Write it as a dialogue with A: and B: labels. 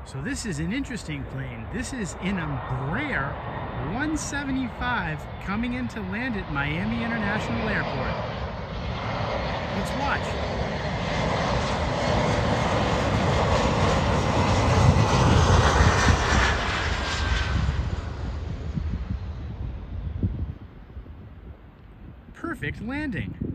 A: So this is an interesting plane. This is an Embraer 175 coming in to land at Miami International Airport. Let's watch. Perfect landing.